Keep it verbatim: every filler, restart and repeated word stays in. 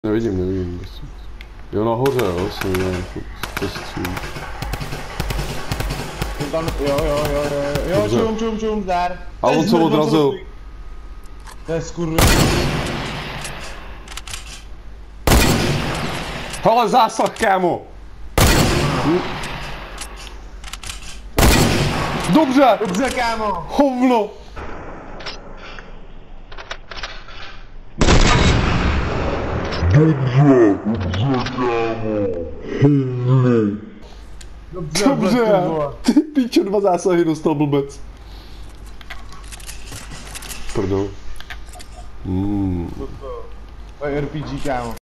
Nevidím, nevidím. Prostě. Jo, nahoře, jo, jsem nevím, to střílí. Tam, jo, jo, jo, jo, jo, čum, čum, čum, zdar. A on co odrazil? To je skurvý. Hele, zásah, kámo! Dobře! Dobře, kámo! Hovno! Dobře, dobře, kámo. Hovno. Dobře, Dobře! Ty píčo, dva zásahy dostal blbec. Prdel. Mm. To je R P G, kámo.